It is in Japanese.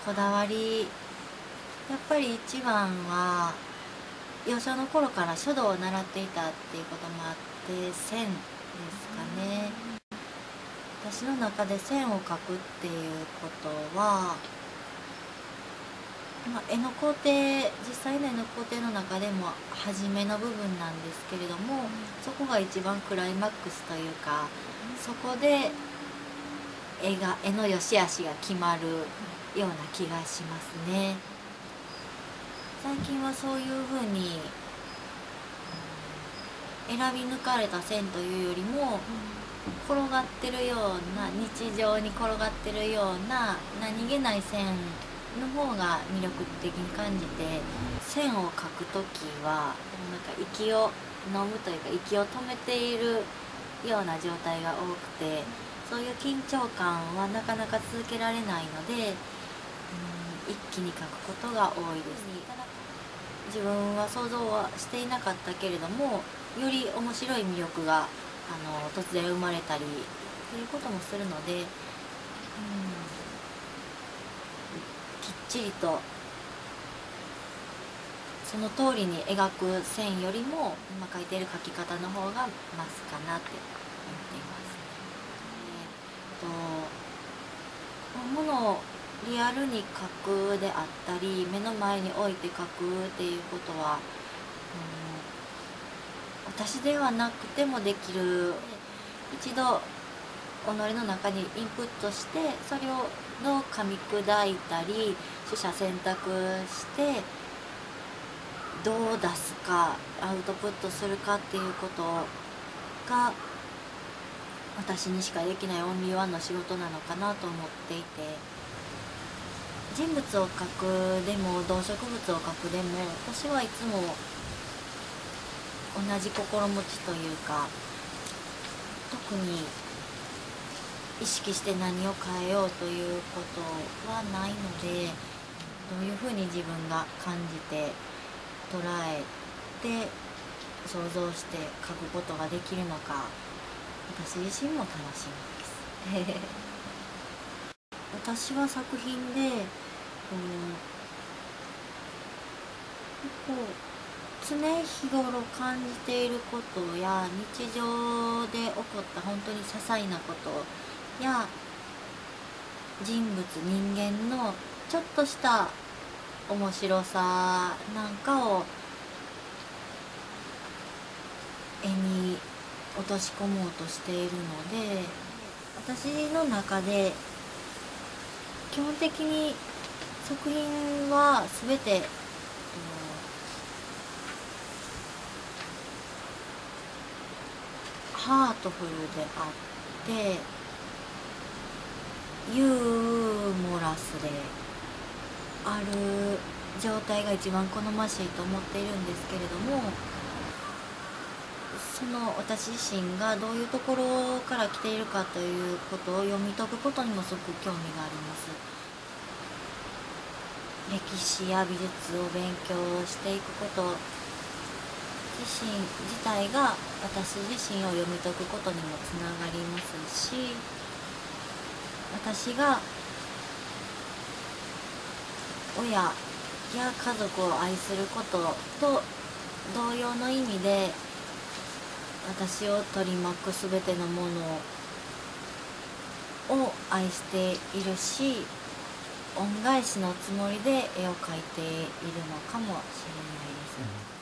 こだわり、やっぱり一番は幼少の頃から書道を習っていたっていうこともあって線ですかね。私の中で線を描くっていうことは、絵の工程、実際の絵の工程の中でも初めの部分なんですけれども、そこが一番クライマックスというか、そこで絵の良し悪しが決まるような気がしますね。最近はそういうふうに選び抜かれた線というよりも、転がってるような、日常に転がってるような何気ない線の方が魅力的に感じて、線を描くときはなんか息を飲むというか、息を止めているような状態が多くて、そういう緊張感はなかなか続けられないので、一気に描くことが多いです。自分は想像はしていなかったけれども、より面白い魅力が突然生まれたりということもするので、きっちりとその通りに描く線よりも今描いている描き方の方が増すかなって思っています。物をリアルに描くであったり、目の前に置いて描くっていうことは、私ではなくてもできる。一度己の中にインプットして、それを噛み砕いたり取捨選択してどう出すか、アウトプットするかっていうことが私にしかできないオンリーワンの仕事なのかなと思っていて、人物を描くでも動植物を描くでも、私はいつも同じ心持ちというか、特に意識して何を変えようということはないので、どういうふうに自分が感じて捉えて想像して描くことができるのか、私自身も楽しみです私は作品で常日頃感じていることや、日常で起こった本当に些細なことや、人物人間のちょっとした面白さなんかを絵に落とし込もうとしているので、私の中で基本的に作品は全てハートフルであってユーモラスである状態が一番好ましいと思っているんですけれども、その私自身がどういうところから来ているかということを読み解くことにもすごく興味があります。歴史や美術を勉強していくこと自体が私自身を読み解くことにもつながりますし、私が親や家族を愛することと同様の意味で、私を取り巻くすべてのものを愛しているし、恩返しのつもりで絵を描いているのかもしれないです。